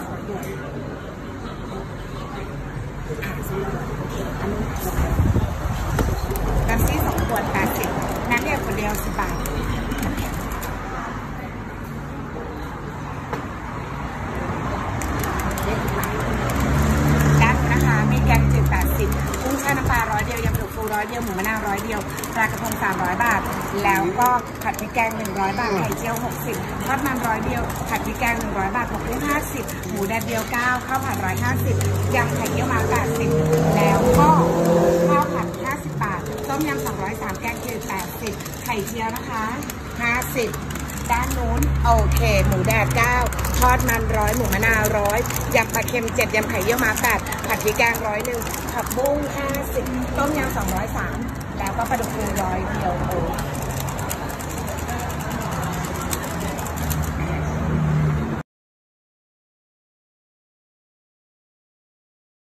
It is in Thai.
น้ำซี่2 ขวด80น้ำเดียวคนเดียว10 บาทมีแกงจืด80กุ้งแช่น้ำปลา100 เดียวยำปลาดุกฟู100 เดียวหมูมะนาว100 เดียวปลากระพง300 บาทแล้วก็ผัดพริกแกง100 บาทไข่เจียว60ทอดมัน100 เดียวผัดพริกแกง100 บาทหมูกุ้ง50หมูแดดเดียว9ข้าวผัด150ยำไข่เยี่ยวม้า80แล้วก็ข้าวผัด50 บาทต้มยำ203แกงจืด80ไข่เจียวนะคะ50ด้านนู้นโอเคหมูแดด9ทอดมัน100หมูมะนาว100ยำปลาเค็ม7ยำไข่เยี่ยวม้า8ผัดพริกแกง101ผักบุ้ง50ต้มยำ203แล้วก็ปลาดุกฟู100